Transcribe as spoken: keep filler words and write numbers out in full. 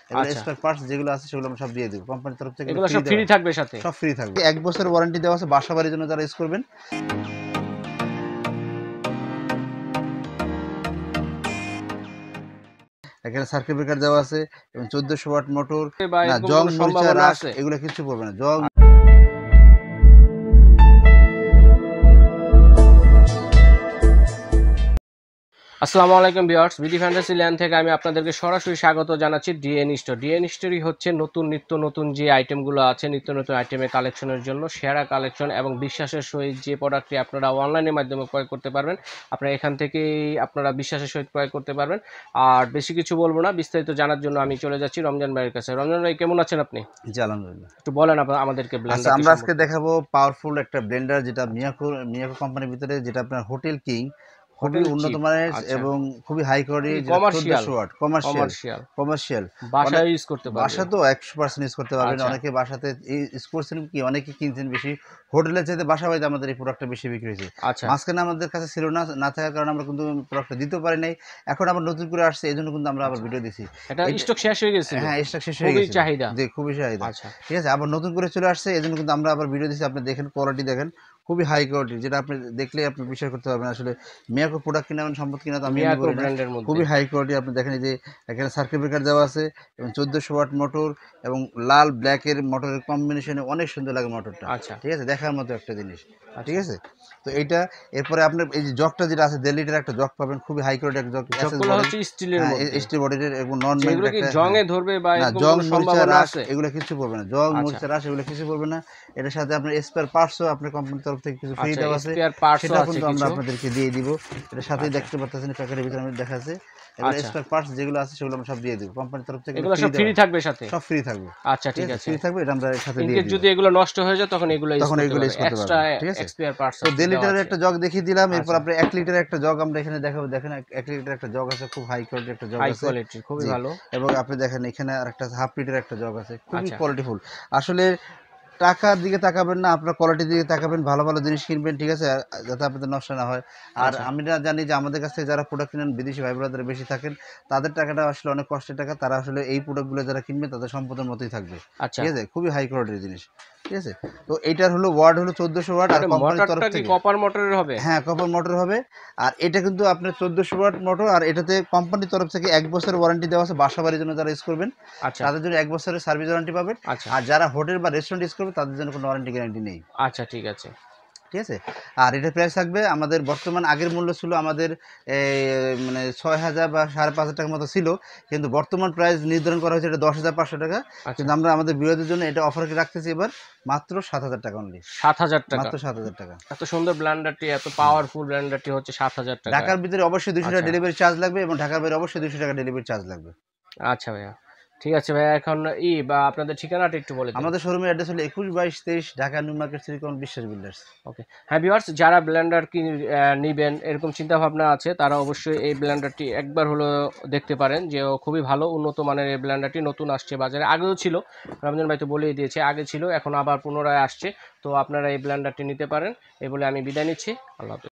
এগুলো spare parts যেগুলো আছে সেগুলো আমরা সব দিয়ে দেব কোম্পানির তরফ থেকে। এগুলো সব ফ্রি থাকবে সাথে, সব ফ্রি থাকবে। এক বছরের ওয়ারেন্টি দেওয়া আছে বাসাবাড়ির জন্য যারা ইউজ করবেন। এখানে সার্কিট ব্রেকার দেওয়া আছে এবং চোদ্দশো ওয়াট মোটর, না জং মরিচা রাস এগুলো কিছু পড়বে না। জং আসসালামু আলাইকুম ভিউয়ার্স, বিডি ফ্যান্টাসিল্যান্ড থেকে আমি আপনাদেরকে সরাসরি স্বাগত জানাচ্ছি ডিএন স্টোর। ডিএন স্টোরই হচ্ছে নতুন নিত্য নতুন যে আইটেমগুলো আছে, নিত্য নতুন আইটেমের কালেকশনের জন্য সেরা কালেকশন এবং বিশ্বাসের সহিত যে প্রোডাক্টটি আপনারা অনলাইনের মাধ্যমে ক্রয় করতে পারবেন, আপনারা এখান থেকেই আপনারা বিশ্বাসের সহিত ক্রয় করতে পারবেন। আর বেশি কিছু বলবো না, বিস্তারিত জানার জন্য আমি চলে যাচ্ছি রমজান ভাইয়ের কাছে। রমজান ভাই কেমন আছেন আপনি? জি আলহামদুলিল্লাহ। একটু বলেন আমাদেরকে ব্লেন্ডার। আমরা আজকে দেখাবো পাওয়ারফুল একটা ব্লেন্ডার, যেটা মিয়াকো মিয়াকো কোম্পানির ভিতরে, যেটা আপনার হোটেল কিং, খুবই উন্নত মানের এবং খুবই হাই কোয়ালিটি, চোদ্দশো ওয়াট কমার্শিয়াল কমার্শিয়াল বাসায় ইউজ করতে পারবেন। বাসা তো একশো পার্সেন্ট ইউজ করতে পারবেন। অনেকে বাসাতে ইউজ করছেন, কি অনেকে কিনছেন বেশি, হোটেলের চাইতে বাসা বাড়িতে আমাদের এই প্রোডাক্টটা বেশি বিক্রি হয়েছে। মাঝখানে আমাদের কাছে ছিল না, না থাকার কারণে আমরা কিন্তু প্রোডাক্টটা দিতে পারি নাই। এখন আবার নতুন করে আসছে, এই জন্য কিন্তু আমরা আবার ভিডিও দিছি। এটা স্টক শেষ হয়ে গেছে। হ্যাঁ স্টক শেষ হয়ে গেছে, চাহিদা জি খুবই চাহিদা। ঠিক আছে, আবার নতুন করে চলে আসছে, এই জন্য কিন্তু আমরা আবার ভিডিও দিছি। আপনি দেখেন কোয়ালিটি দেখেন, খুবই হাই কোয়ালিটি, যেটা আপনি দেখলেই আপনি বিশ্বাস করতে পারবেন আসলে মিয়াকো প্রোডাক্ট কিনা সম্পদ কিনা। তো আমি খুবই হাই কোয়ালিটি। আপনি দেখেন এই যে এখানে সার্কিট ব্রেকার দেওয়া আছে এবং চোদ্দশো ওয়াট মোটর এবং লাল ব্ল্যাক এর মোটরের কম্বিনেশনে অনেক সুন্দর লাগে মোটরটা। আচ্ছা ঠিক আছে, দেখার মতো একটা জিনিস। ঠিক আছে, তো এইটা এরপরে আপনার এই যে জগটা যেটা আছে দেড় লিটার একটা জগ পাবেন, খুবই হাই কোয়ালিটি একটা জগ। জগগুলো হচ্ছে স্টিলের মধ্যে, স্টিল বডির এবং নন ম্যাগনেট একটা। জংয়ে ধরবে বা এরকম জং কোনো মরিচা সম্ভাবনা রাস আছে? এগুলো কিছু পড়বে না। জং মরিচা রাস এগুলো কিছু পড়বে না। এটার সাথে আপনার স্পেয়ার পার্টসও আপনার কোম্পানির তরফ থেকে কিছু ফ্রি দেওয়া আছে, সেটা কিন্তু আমরা আপনাদেরকে দিয়ে দিব। এটার সাথেই দেখতে পাচ্ছেন প্যাকেটের ভিতরে আমি দেখা আছে এগুলো স্পেয়ার পার্টস যেগুলো আছে সেগুলো আমরা সব দিয়ে দেব কোম্পানির তরফ থেকে। এগুলো সব ফ্রি থাকবে সাথে, সব ফ্রি থাকবে। আচ্ছা ঠিক আছে, ফ্রি থাকবে, এটা আমরা সাথে দিয়ে দিব। যদি এগুলো নষ্ট হয়ে যায় তখন এগুলো তখন এগুলো ইউজ করতে পারবেন। ঠিক আছে, স্পেয়ার পার্টস। তো দেড় লিটারের একটা জগ দেখিয়ে দিলাম। এরপর আপনি এক লিটারের একটা জগ আমরা এখানে দেখাবো। দেখেন এক লিটারের একটা জগ আছে, খুব হাই কোয়ালিটির একটা জগ আছে, হাই কোয়ালিটি খুবই ভালো। এবং আপনি দেখেন এখানে আরেকটা হাফ লিটারের একটা জগ আছে, খুবই কোয়ালিটিফুল। আসলে টাকার দিকে তাকাবেন না, আপনার কোয়ালিটির দিকে তাকাবেন, ভালো ভালো জিনিস কিনবেন। ঠিক আছে, যাতে আপনাদের নষ্ট না হয়। আর আমি না জানি যে আমাদের কাছ থেকে যারা প্রোডাক্ট কিনেন বিদেশি ভাই বোনেরা বেশি থাকেন, তাদের টাকাটা আসলে অনেক কষ্টের টাকা। তারা আসলে এই প্রোডাক্টগুলো যারা কিনবে তাদের সম্পদের মতোই থাকবে। ঠিক আছে, খুবই হাই কোয়ালিটির জিনিস। ঠিক আছে, তো এইটার হলো ওয়াট হলো চোদ্দশো ওয়াট। আর কোম্পানির তরফ থেকে কপার মোটরের হবে। হ্যাঁ কপার মোটর হবে। আর এটা কিন্তু আপনার চোদ্দশো ওয়াট মোটর, আর এটাতে কোম্পানির তরফ থেকে এক বছরের ওয়ারেন্টি দেওয়া আছে বাসা বাড়ির জন্য যারা ইউজ করবেন তাদের জন্য এক বছরের সার্ভিস ওয়ারেন্টি পাবেন। আর যারা হোটেল বা রেস্টুরেন্ট ইউজ করবে তাদের জন্য কোনো ওয়ারেন্টি গ্যারান্টি নেই। আচ্ছা ঠিক আছে, ঠিক আছে। আর এটা প্রাইস থাকবে আমাদের বর্তমান, আগের মূল্য ছিল আমাদের মানে ছয় হাজার বা সাড়ে পাঁচ হাজার টাকার মতো ছিল, কিন্তু বর্তমান প্রাইস নির্ধারণ করা হয়েছে এটা দশ হাজার পাঁচশো টাকা। কিন্তু আমরা আমাদের বিরোধীর জন্য এটা অফার রাখতেছি এবার মাত্র সাত হাজার টাকা অনলি। সাত হাজার টাকা, মাত্র সাত হাজার টাকা। এত সুন্দর ব্লেন্ডারটি, এত পাওয়ারফুল ব্লেন্ডারটি হচ্ছে সাত হাজার টাকা। ঢাকার ভিতরে অবশ্যই দুশো টাকা ডেলিভারি চার্জ লাগবে এবং ঢাকার বাইরে অবশ্যই দুশো টাকা ডেলিভারি চার্জ লাগবে। আচ্ছা ভাইয়া ঠিক আছে। ভাইয়া এখন ই বা আপনাদের ঠিকানাটা একটু বলে দিন। আমাদের শোরুমের অ্যাড্রেস হলো একুশ বাইশ তেইশ Dhaka new market silicon Biswas builders. Okay হ্যাঁ ভিউয়ার্স, যারা ব্লেন্ডার কি নেবেন এরকম চিন্তা ভাবনা আছে তারা অবশ্যই এই ব্লেন্ডারটি একবার হলো দেখতে পারেন, যে খুবই ভালো উন্নত মানের এই ব্লেন্ডারটি নতুন আসছে বাজারে। আগেও ছিল, রমজান ভাই তো বলেই দিয়েছে, আগে ছিল, এখন আবার পুনরায় আসছে। তো আপনারা এই ব্লেন্ডারটি নিতে পারেন। এই বলে আমি বিদায় নিচ্ছি, আল্লাহ হাফেজ।